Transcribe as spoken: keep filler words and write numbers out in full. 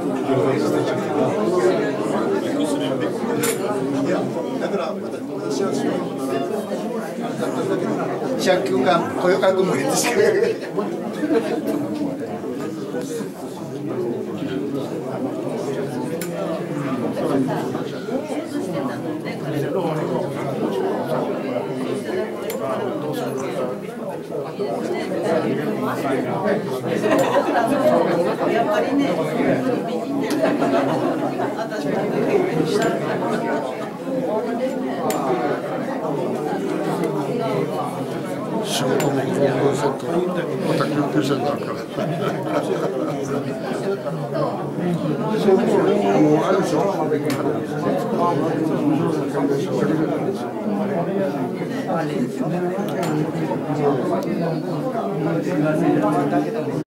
だから私は借金が雇用確無理ですけど。 やっぱりね、 仕事も高校生とまた救急車になるから。そうあのあれでしょ。